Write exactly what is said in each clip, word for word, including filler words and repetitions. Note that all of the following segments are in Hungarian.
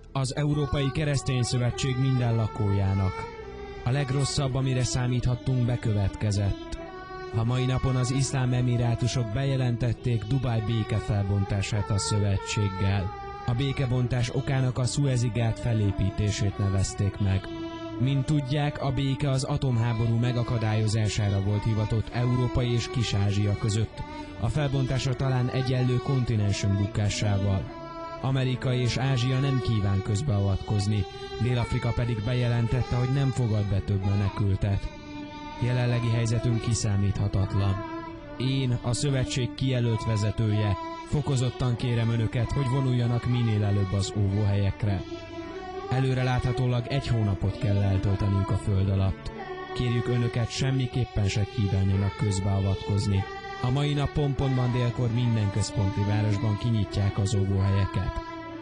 Az Európai Keresztény Szövetség minden lakójának. A legrosszabb, amire számíthattunk, bekövetkezett. A mai napon az iszlám emirátusok bejelentették Dubáj békefelbontását a szövetséggel. A békebontás okának a Szuezi-gát felépítését nevezték meg. Mint tudják, a béke az atomháború megakadályozására volt hivatott Európa és Kis-Ázsia között. A felbontása talán egyenlő kontinensünk bukásával. Amerika és Ázsia nem kíván közbeavatkozni, Dél-Afrika pedig bejelentette, hogy nem fogad be több menekültet. Jelenlegi helyzetünk kiszámíthatatlan. Én, a szövetség kijelölt vezetője, fokozottan kérem önöket, hogy vonuljanak minél előbb az óvóhelyekre. Előreláthatólag egy hónapot kell eltölteniük a föld alatt. Kérjük önöket, semmiképpen se kívánjanak közbeavatkozni. A mai nap pontban délkor minden központi városban kinyitják az óvóhelyeket.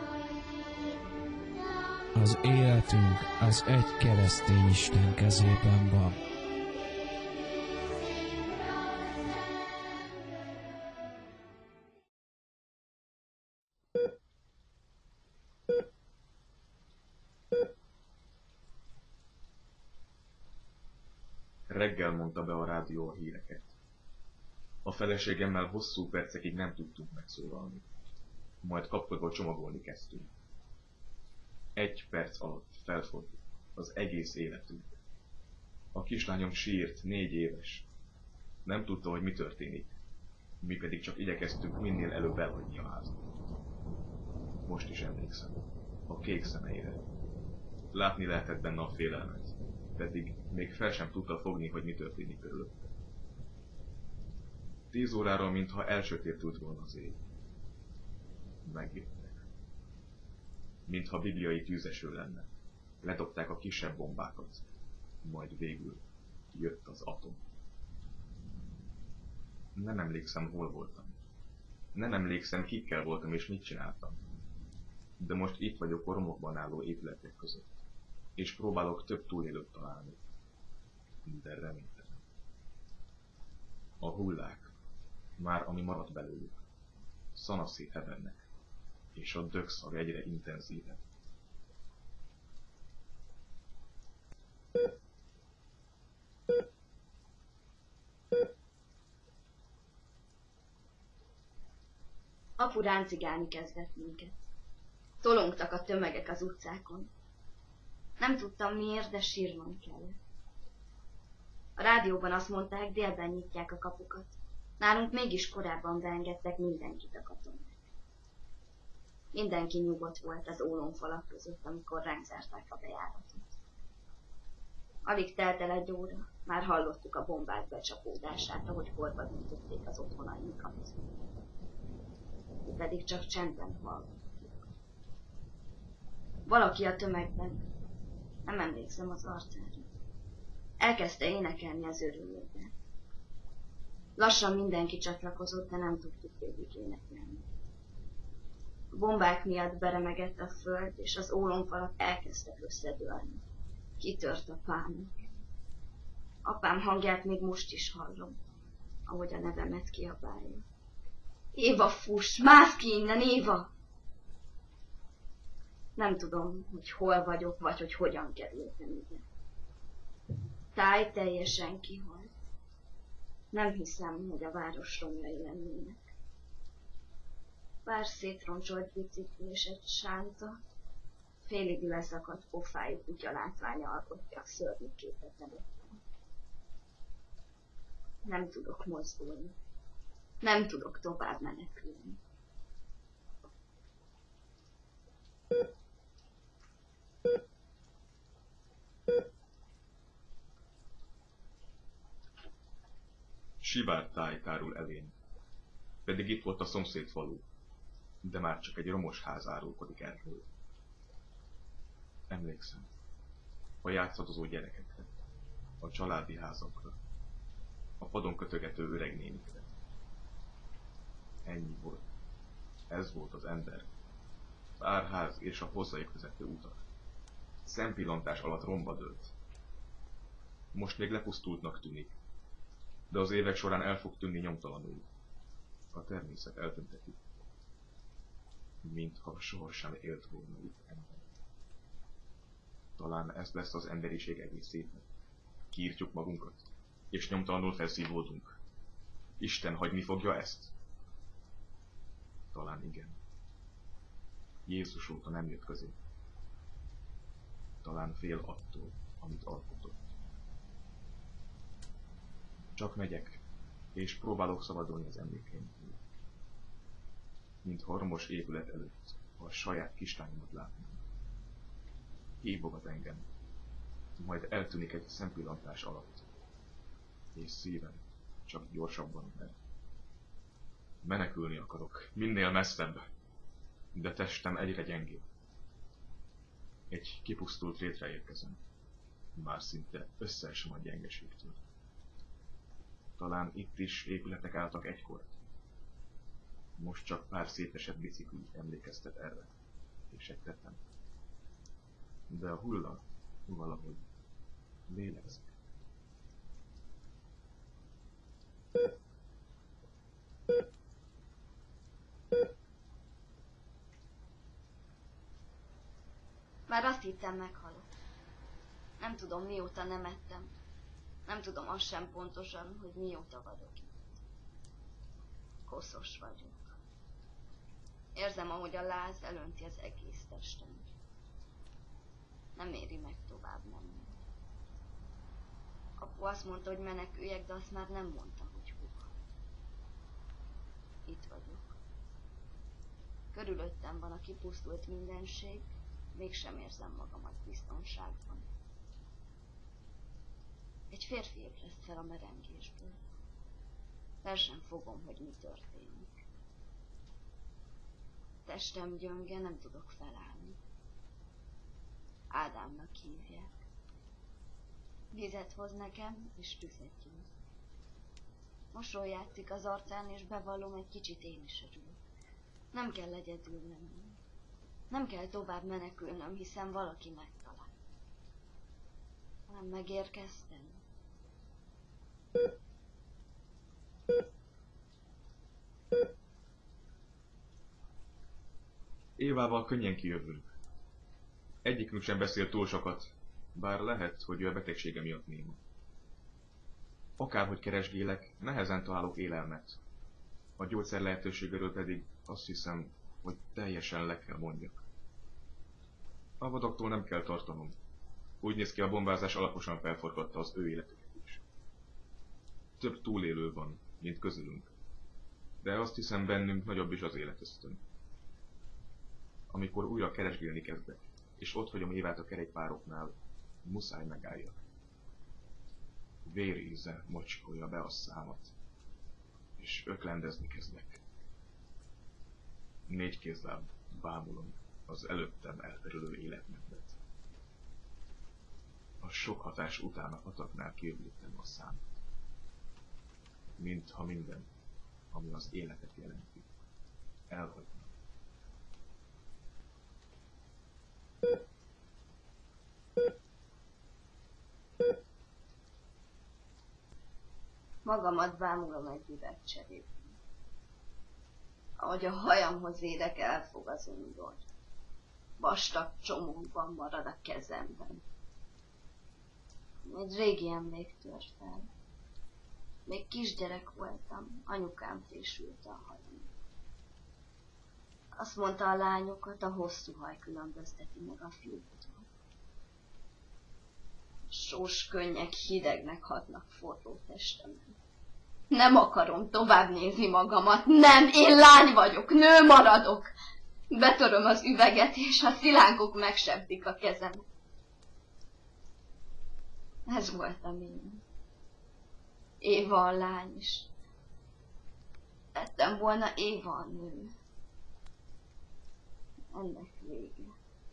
Az életünk az egy keresztény Isten kezében van. Reggel mondta be a rádió a híreket. A feleségemmel hosszú percekig nem tudtunk megszólalni. Majd kapkodva csomagolni kezdtünk. Egy perc alatt felfordult az egész életünk. A kislányom sírt, négy éves. Nem tudta, hogy mi történik. Mi pedig csak igyekeztünk minél előbb elhagyni a házat. Most is emlékszem. A kék szemeire. Látni lehetett benne a félelmet. Pedig még fel sem tudta fogni, hogy mi történik körülötte. Tíz órára, mintha elsötétült volna az ég. Megjöttek. Mintha bibliai tűzeső lenne. Ledobták a kisebb bombákat. Majd végül jött az atom. Nem emlékszem, hol voltam. Nem emlékszem, kikkel voltam és mit csináltam. De most itt vagyok a romokban álló épületek között. És próbálok több túlélőt találni. De reménytelen. A hullák, már ami maradt belőlük, szanaszét hevernek, és a dögszag egyre intenzívebb. Apu ráncigálni kezdett minket. Tolongtak a tömegek az utcákon. Nem tudtam miért, de sírnom kellett. A rádióban azt mondták, délben nyitják a kapukat. Nálunk mégis korábban beengedtek mindenkit a katonák. Mindenki nyugodt volt az ólomfalak között, amikor ránk zárták a bejáratot. Alig telt el egy óra, már hallottuk a bombák becsapódását, ahogy korba döntötték az otthonainkat. Mi pedig csak csendben hallottuk. Valaki a tömegben, nem emlékszem az arcára, elkezdte énekelni az örülőben. Lassan mindenki csatlakozott, de nem tudtuk végig énekelni. A bombák miatt beremegett a föld, és az ólomfalak elkezdtek összedőlni. Kitört a pánik. Apám hangját még most is hallom, ahogy a nevemet kiabálja. Éva, fuss! Mász ki innen, Éva! Nem tudom, hogy hol vagyok, vagy hogy hogyan kerültem ide. Táj teljesen kihalt. Nem hiszem, hogy a város romjai lennének. Pár szétroncsolt bicikli és egy sánta, félig leszakadt pofájú kutya látványa alkotja a szörnyű képet előttem. Nem tudok mozdulni. Nem tudok tovább menekülni. Sivár táj tárul elén. Pedig itt volt a szomszéd falu, de már csak egy romos ház árulkodik erről. Emlékszem a játszadozó gyerekekre, a családi házakra, a padon kötögető öreg nénikre. Ennyi volt. Ez volt az ember. Pár ház és a hozzájuk vezető utak. Szempillantás alatt romba dőlt. Most még lepusztultnak tűnik, de az évek során el fog tűnni nyomtalanul. A természet eltünteti, mintha sohasem élt volna itt ember. Talán ez lesz az emberiség egész éve. Kiírtjuk magunkat, és nyomtalanul felszívódunk. Isten hagyni fogja ezt? Talán igen. Jézus óta nem jött közé. Talán fél attól, amit alkotott. Csak megyek, és próbálok szabadulni az emlékeimtől. Mint harmos épület előtt a saját kislányomat látnám. Hívogat engem, majd eltűnik egy szempillantás alatt, és szívem csak gyorsabban mer. Menekülni akarok, minél messzebb, de testem egyre gyengébb. Egy kipusztult létre érkezem, már szinte összeesem a gyengeségtől. Talán itt is épületek álltak egykor. Most csak pár szétesett bicikli emlékeztet erre, és egy tetem. De a hulla valahogy lélegzik. Már azt hittem, meghalok. Nem tudom, mióta nem ettem. Nem tudom azt sem pontosan, hogy mióta vagyok itt. Koszos vagyok. Érzem, ahogy a láz elönti az egész testem. Nem éri meg tovább menni. Apu azt mondta, hogy meneküljek, de azt már nem mondta, hogy hova. Itt vagyok. Körülöttem van a kipusztult mindenség, mégsem érzem magamat biztonságban. Egy férfi ébreszt fel a merengésből. Fel sem fogom, hogy mi történik. Testem gyönge, nem tudok felállni. Ádámnak hívják. Vizet hoz nekem, és tüzet gyújt. Mosoly játszik az arcán, és bevallom, egy kicsit én is örülök. Nem kell egyedül lennem. Nem kell tovább menekülnöm, hiszen valaki megtalál. Nem megérkeztem. Évával könnyen kijövünk. Egyikünk sem beszél túl sokat, bár lehet, hogy ő a betegsége miatt néma. Akárhogy keresgélek, nehezen találok élelmet. A gyógyszer lehetőségéről pedig azt hiszem, hogy teljesen le kell mondjak. A vadaktól nem kell tartanom. Úgy néz ki, a bombázás alaposan felforgatta az ő életüket is. Több túlélő van, mint közülünk. De azt hiszem, bennünk nagyobb is az életösztön. Amikor újra keresgélni kezdek, és ott hagyom Évát a kerékpároknál, muszáj megálljak. Véríze mocskolja be a számat, és öklendezni kezdek. Négy kézláb bámulom az előttem elterülő életmódot. A sok hatás után a pataknál kiöblítem a számat. Mintha minden, ami az életet jelenti, elhagyna. Magamat bámulom egy üveg cserében. Ahogy a hajamhoz érek, elfog az undor. Vastag csomóban marad a kezemben. Egy régi emlék tör fel. Még kisgyerek voltam, anyukám fésült a hajam. Azt mondta, a lányokat a hosszú haj különbözteti meg a fiúktól. Sós könnyek hidegnek hatnak forró testemen. Nem akarom tovább nézni magamat. Nem, én lány vagyok, nő maradok. Betöröm az üveget, és a szilánkok megsebzik a kezemet. Ez voltam én. Éva a lány is. Lettem volna Éva a nő. Ennek vége.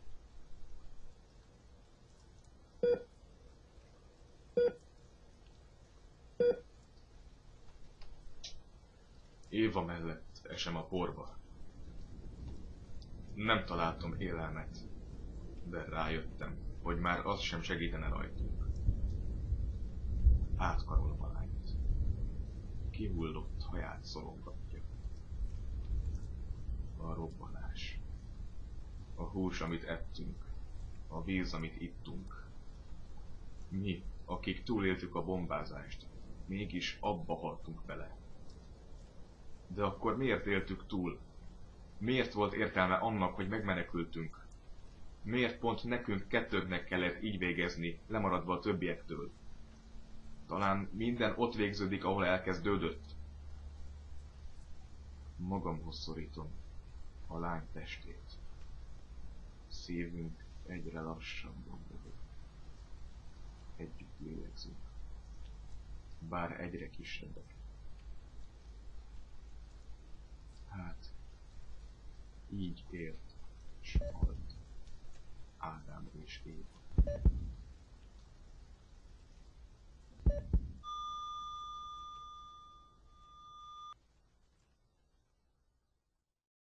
Éva mellett esem a porba. Nem találtam élelmet, de rájöttem, hogy már az sem segítene rajtunk. Átkarolom a lányt. Kihullott haját szorongatja. A robbanás. A hús, amit ettünk, a víz, amit ittunk. Mi, akik túléltük a bombázást, mégis abba haltunk bele. De akkor miért éltük túl? Miért volt értelme annak, hogy megmenekültünk? Miért pont nekünk kettőnknek kellett így végezni, lemaradva a többiektől? Talán minden ott végződik, ahol elkezdődött. Magamhoz szorítom a lány testét. Szívünk egyre lassabban dobog. Együtt lélegzünk. Bár egyre kisebbek. Hát, így élt, s halt Ádám és Éva.